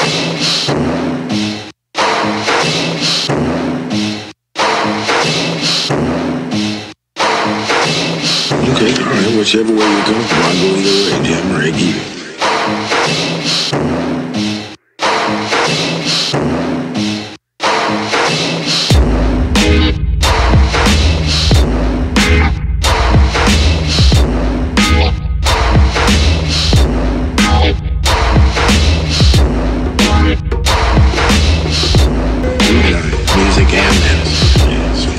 Okay, alright, whichever way you're comfortable, I'll go either way, Jim, right here. Music and medicine.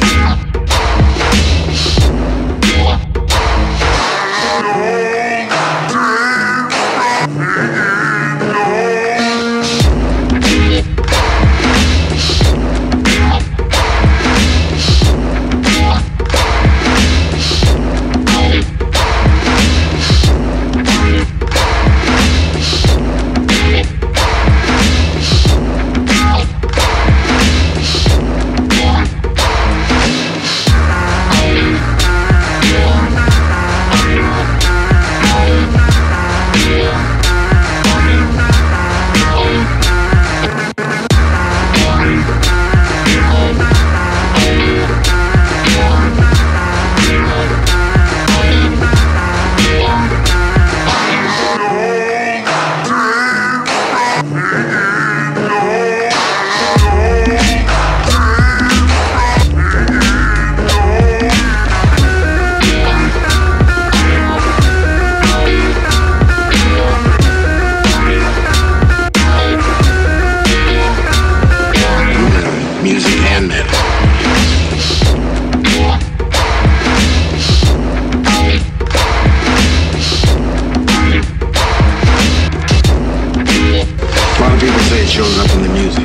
Music and medicine. A lot of people say it shows up in the music.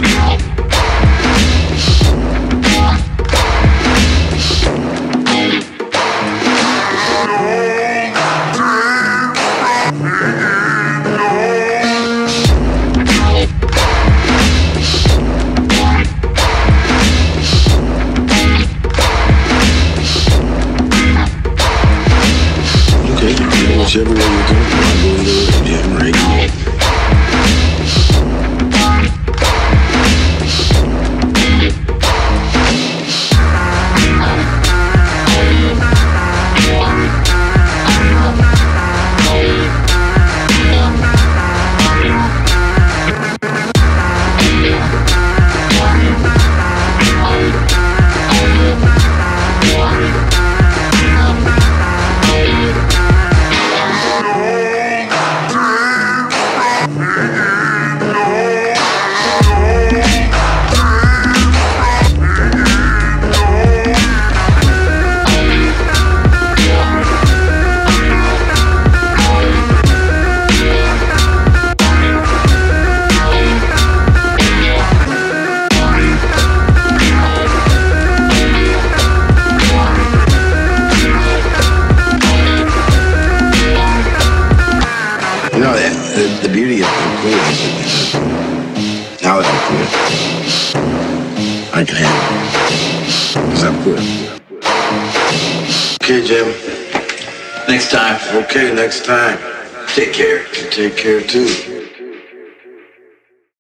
Whichever way you're comfortable, I'll go either way, Jim, right here. You know, the beauty of the quit is that now that I'm quit, I can handle it. Because I'm quit. Okay, Jim. Next time. Okay, next time. Take care. You take care, too.